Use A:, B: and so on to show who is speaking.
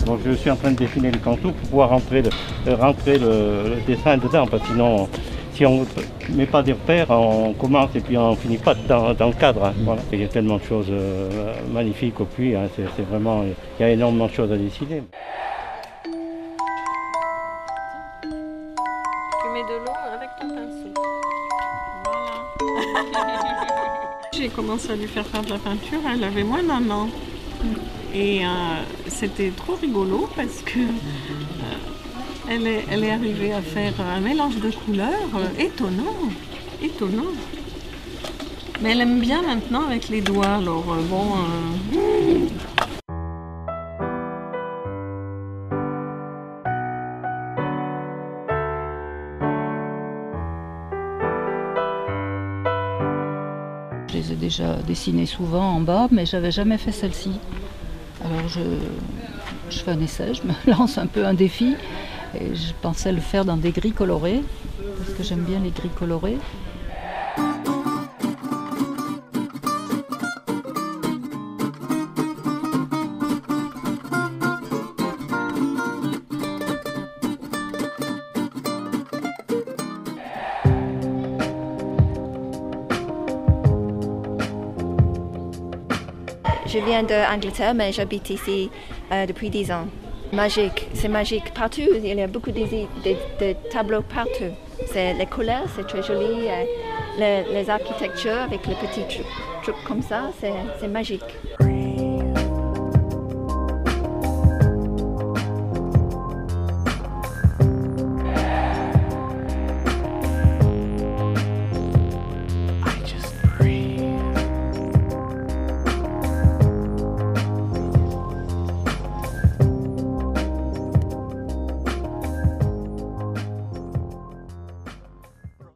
A: Donc je suis en train de dessiner les contours pour pouvoir rentrer le dessin dedans, parce que sinon, si on ne met pas des repères, on commence et puis on finit pas dans le cadre. Hein, voilà. Il y a tellement de choses magnifiques au puits, hein, c'est vraiment, il y a énormément de choses à dessiner.
B: Tu mets de l'eau avec ton pinceau. Voilà. J'ai commencé à lui faire de la peinture, elle avait moins d'1 an. Et c'était trop rigolo parce que elle est arrivée à faire un mélange de couleurs étonnant. Mais elle aime bien maintenant avec les doigts, alors bon...
C: Je les ai déjà dessinées souvent en bas, mais j'avais jamais fait celle-ci. Alors je fais un essai, je me lance un peu un défi et je pensais le faire dans des gris colorés, parce que j'aime bien les gris colorés.
D: Je viens d'Angleterre, mais j'habite ici depuis 10 ans. Magique, c'est magique partout. Il y a beaucoup de tableaux partout. Les couleurs, c'est très joli. Les architectures avec les petits trucs comme ça, c'est magique.